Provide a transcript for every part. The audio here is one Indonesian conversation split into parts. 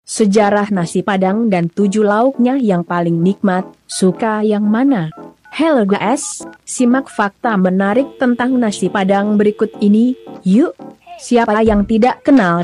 sejarah nasi Padang dan 7 lauknya yang paling nikmat, suka yang mana? Hello guys, simak fakta menarik tentang nasi Padang berikut ini, yuk! Siapa yang tidak kenal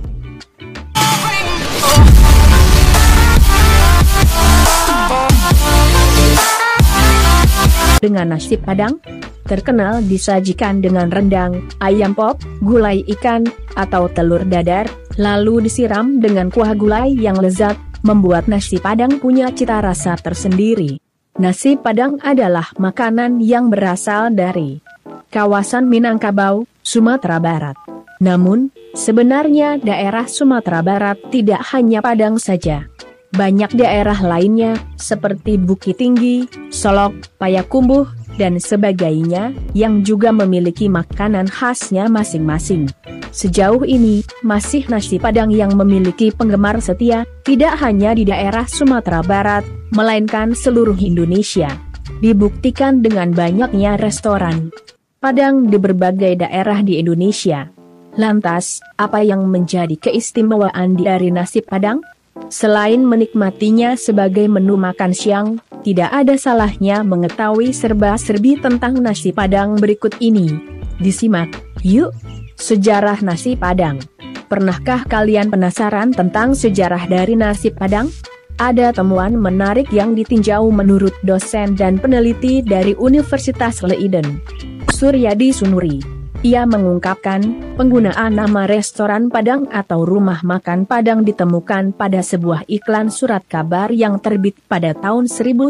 dengan nasi Padang? Terkenal disajikan dengan rendang, ayam pop, gulai ikan, atau telur dadar, lalu disiram dengan kuah gulai yang lezat, membuat nasi Padang punya cita rasa tersendiri. Nasi Padang adalah makanan yang berasal dari kawasan Minangkabau, Sumatera Barat. Namun, sebenarnya daerah Sumatera Barat tidak hanya Padang saja. Banyak daerah lainnya, seperti Bukit Tinggi, Solok, Payakumbuh, dan sebagainya, yang juga memiliki makanan khasnya masing-masing. Sejauh ini, masih nasi Padang yang memiliki penggemar setia, tidak hanya di daerah Sumatera Barat, melainkan seluruh Indonesia. Dibuktikan dengan banyaknya restoran Padang di berbagai daerah di Indonesia. Lantas, apa yang menjadi keistimewaan dari nasi Padang? Selain menikmatinya sebagai menu makan siang, tidak ada salahnya mengetahui serba-serbi tentang nasi Padang berikut ini. Disimak, yuk! Sejarah nasi Padang. Pernahkah kalian penasaran tentang sejarah dari nasi Padang? Ada temuan menarik yang ditinjau menurut dosen dan peneliti dari Universitas Leiden, Suryadi Sunuri. Ia mengungkapkan, penggunaan nama restoran Padang atau rumah makan Padang ditemukan pada sebuah iklan surat kabar yang terbit pada tahun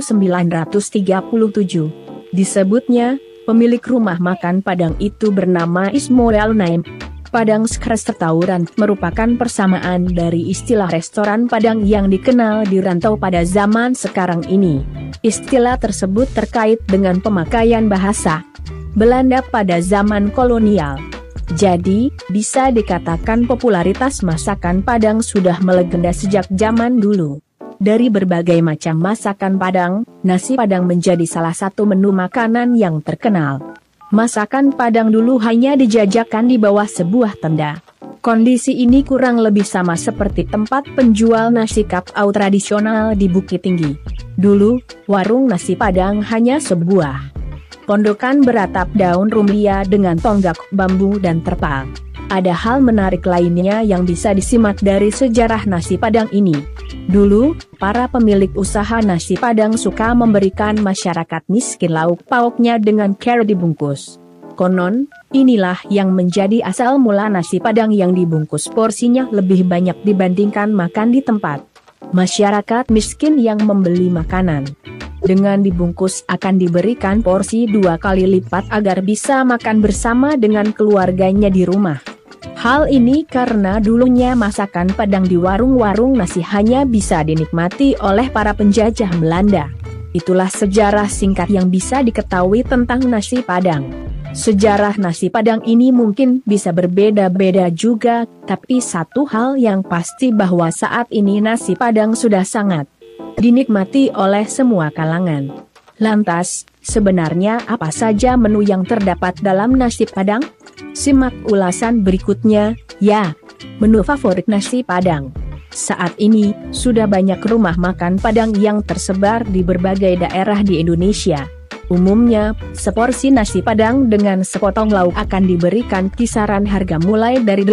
1937. Disebutnya, pemilik rumah makan Padang itu bernama Ismoel Naim. Padang Restaurant merupakan persamaan dari istilah restoran Padang yang dikenal di rantau pada zaman sekarang ini. Istilah tersebut terkait dengan pemakaian bahasa Belanda pada zaman kolonial. Jadi, bisa dikatakan popularitas masakan Padang sudah melegenda sejak zaman dulu. Dari berbagai macam masakan Padang, nasi Padang menjadi salah satu menu makanan yang terkenal. Masakan Padang dulu hanya dijajakan di bawah sebuah tenda. Kondisi ini kurang lebih sama seperti tempat penjual nasi kapau tradisional di Bukit Tinggi. Dulu, warung nasi Padang hanya sebuah pondokan beratap daun rumbia dengan tonggak bambu dan terpal. Ada hal menarik lainnya yang bisa disimak dari sejarah nasi Padang ini. Dulu, para pemilik usaha nasi Padang suka memberikan masyarakat miskin lauk pauknya dengan cara dibungkus. Konon, inilah yang menjadi asal mula nasi Padang yang dibungkus porsinya lebih banyak dibandingkan makan di tempat. Masyarakat miskin yang membeli makanan dengan dibungkus akan diberikan porsi 2 kali lipat agar bisa makan bersama dengan keluarganya di rumah. Hal ini karena dulunya masakan Padang di warung-warung nasi hanya bisa dinikmati oleh para penjajah Belanda. Itulah sejarah singkat yang bisa diketahui tentang nasi Padang. Sejarah nasi Padang ini mungkin bisa berbeda-beda juga, tapi satu hal yang pasti bahwa saat ini nasi Padang sudah sangat dinikmati oleh semua kalangan. Lantas, sebenarnya apa saja menu yang terdapat dalam nasi Padang? Simak ulasan berikutnya, ya. Menu favorit nasi Padang. Saat ini, sudah banyak rumah makan Padang yang tersebar di berbagai daerah di Indonesia. Umumnya, seporsi nasi Padang dengan sepotong lauk akan diberikan kisaran harga mulai dari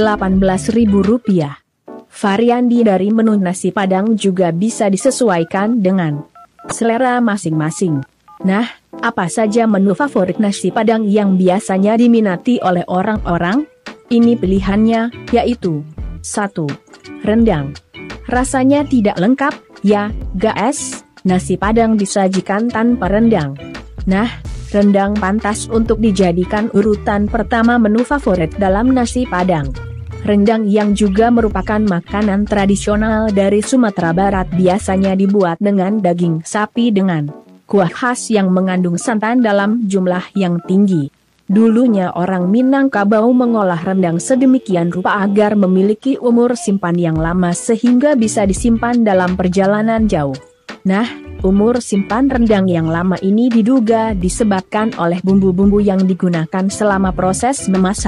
Rp18.000. Varian dari menu nasi Padang juga bisa disesuaikan dengan selera masing-masing. Nah, apa saja menu favorit nasi Padang yang biasanya diminati oleh orang-orang? Ini pilihannya, yaitu 1. Rendang. Rasanya tidak lengkap, ya, guys, nasi Padang disajikan tanpa rendang. Nah, rendang pantas untuk dijadikan urutan pertama menu favorit dalam nasi Padang. Rendang yang juga merupakan makanan tradisional dari Sumatera Barat biasanya dibuat dengan daging sapi dengan kuah khas yang mengandung santan dalam jumlah yang tinggi. Dulunya orang Minangkabau mengolah rendang sedemikian rupa agar memiliki umur simpan yang lama sehingga bisa disimpan dalam perjalanan jauh. Nah, umur simpan rendang yang lama ini diduga disebabkan oleh bumbu-bumbu yang digunakan selama proses memasak.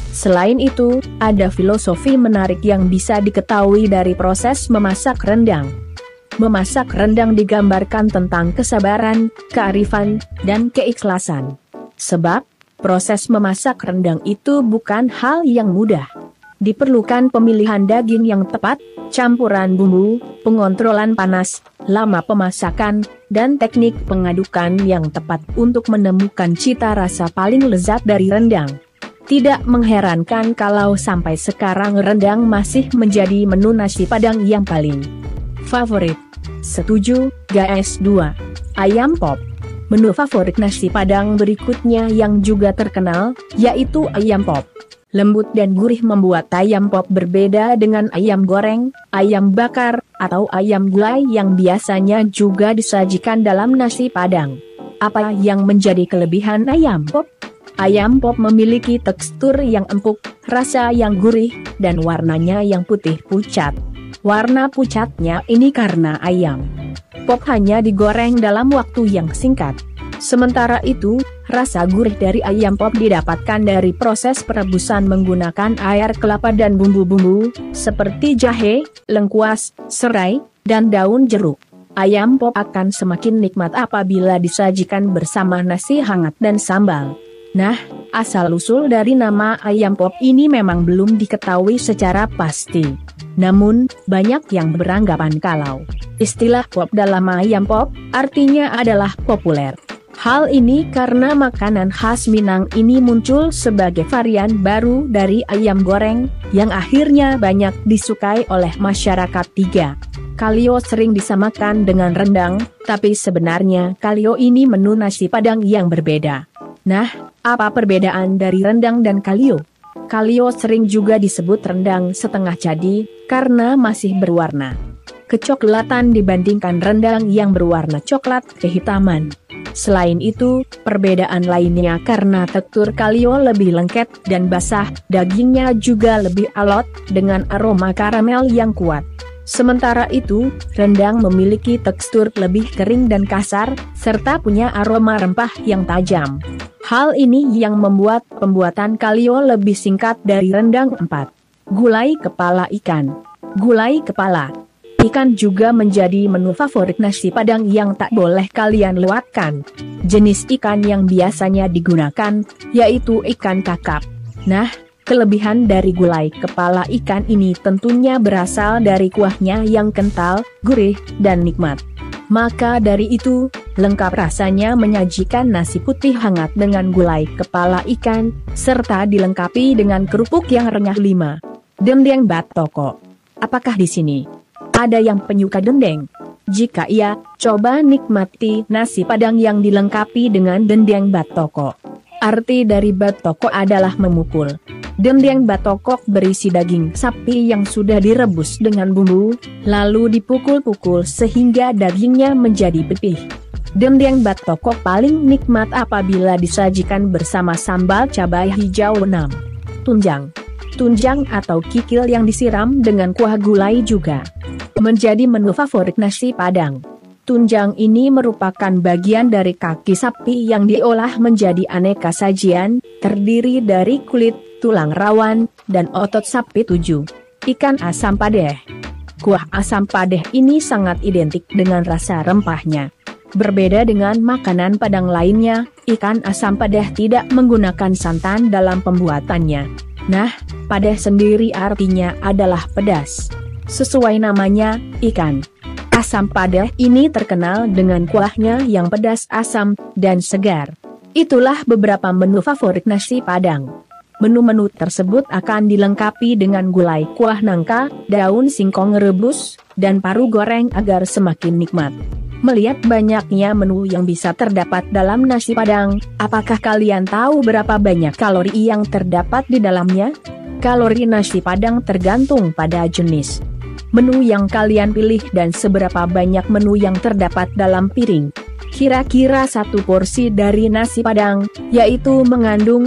Selain itu, ada filosofi menarik yang bisa diketahui dari proses memasak rendang. Memasak rendang digambarkan tentang kesabaran, kearifan, dan keikhlasan. Sebab, proses memasak rendang itu bukan hal yang mudah. Diperlukan pemilihan daging yang tepat, campuran bumbu, pengontrolan panas, lama pemasakan, dan teknik pengadukan yang tepat untuk menemukan cita rasa paling lezat dari rendang. Tidak mengherankan kalau sampai sekarang rendang masih menjadi menu nasi Padang yang paling favorit. Setuju, guys. 2. Ayam pop. Menu favorit nasi Padang berikutnya yang juga terkenal, yaitu ayam pop. Lembut dan gurih membuat ayam pop berbeda dengan ayam goreng, ayam bakar, atau ayam gulai yang biasanya juga disajikan dalam nasi Padang. Apa yang menjadi kelebihan ayam pop? Ayam pop memiliki tekstur yang empuk, rasa yang gurih, dan warnanya yang putih pucat. Warna pucatnya ini karena ayam pop hanya digoreng dalam waktu yang singkat. Sementara itu, rasa gurih dari ayam pop didapatkan dari proses perebusan menggunakan air kelapa dan bumbu-bumbu, seperti jahe, lengkuas, serai, dan daun jeruk. Ayam pop akan semakin nikmat apabila disajikan bersama nasi hangat dan sambal. Nah, asal-usul dari nama ayam pop ini memang belum diketahui secara pasti. Namun, banyak yang beranggapan kalau istilah pop dalam ayam pop, artinya adalah populer. Hal ini karena makanan khas Minang ini muncul sebagai varian baru dari ayam goreng, yang akhirnya banyak disukai oleh masyarakat. 3. Kalio sering disamakan dengan rendang, tapi sebenarnya kalio ini menu nasi Padang yang berbeda. Nah, apa perbedaan dari rendang dan kalio? Kalio sering juga disebut rendang setengah jadi, karena masih berwarna kecoklatan dibandingkan rendang yang berwarna coklat kehitaman. Selain itu, perbedaan lainnya karena tekstur kalio lebih lengket dan basah, dagingnya juga lebih alot, dengan aroma karamel yang kuat. Sementara itu, rendang memiliki tekstur lebih kering dan kasar, serta punya aroma rempah yang tajam. Hal ini yang membuat pembuatan kalio lebih singkat dari rendang. 4. Gulai kepala ikan. Gulai kepala ikan juga menjadi menu favorit nasi Padang yang tak boleh kalian lewatkan. Jenis ikan yang biasanya digunakan, yaitu ikan kakap. Nah, kelebihan dari gulai kepala ikan ini tentunya berasal dari kuahnya yang kental, gurih, dan nikmat. Maka dari itu, lengkap rasanya menyajikan nasi putih hangat dengan gulai kepala ikan, serta dilengkapi dengan kerupuk yang renyah. 5. Dendeng batoko. Apakah di sini ada yang penyuka dendeng? Jika iya, coba nikmati nasi Padang yang dilengkapi dengan dendeng batoko. Arti dari batoko adalah memukul. Dendeng batokok berisi daging sapi yang sudah direbus dengan bumbu, lalu dipukul-pukul sehingga dagingnya menjadi pipih. Dendeng batokok paling nikmat apabila disajikan bersama sambal cabai hijau. 6. Tunjang. Tunjang atau kikil yang disiram dengan kuah gulai juga menjadi menu favorit nasi Padang. Tunjang ini merupakan bagian dari kaki sapi yang diolah menjadi aneka sajian, terdiri dari kulit, tulang rawan, dan otot sapi. 7. Ikan asam padeh. Kuah asam padeh ini sangat identik dengan rasa rempahnya. Berbeda dengan makanan Padang lainnya, ikan asam padeh tidak menggunakan santan dalam pembuatannya. Nah, padeh sendiri artinya adalah pedas. Sesuai namanya, ikan asam padeh ini terkenal dengan kuahnya yang pedas, asam, dan segar. Itulah beberapa menu favorit nasi Padang. Menu-menu tersebut akan dilengkapi dengan gulai kuah nangka, daun singkong rebus, dan paru goreng agar semakin nikmat. Melihat banyaknya menu yang bisa terdapat dalam nasi Padang, apakah kalian tahu berapa banyak kalori yang terdapat di dalamnya? Kalori nasi Padang tergantung pada jenis menu yang kalian pilih dan seberapa banyak menu yang terdapat dalam piring. Kira-kira satu porsi dari nasi Padang, yaitu mengandung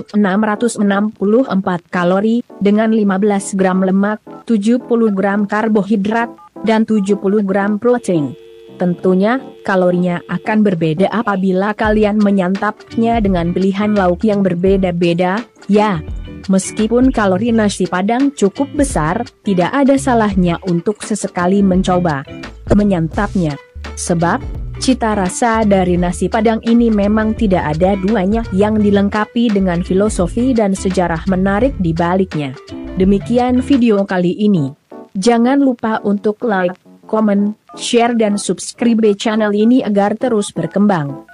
664 kalori, dengan 15 gram lemak, 70 gram karbohidrat, dan 70 gram protein. Tentunya, kalorinya akan berbeda apabila kalian menyantapnya dengan pilihan lauk yang berbeda-beda, ya. Meskipun kalori nasi Padang cukup besar, tidak ada salahnya untuk sesekali mencoba menyantapnya. Sebab, cita rasa dari nasi Padang ini memang tidak ada duanya, yang dilengkapi dengan filosofi dan sejarah menarik di baliknya. Demikian video kali ini. Jangan lupa untuk like, komen, share dan subscribe channel ini agar terus berkembang.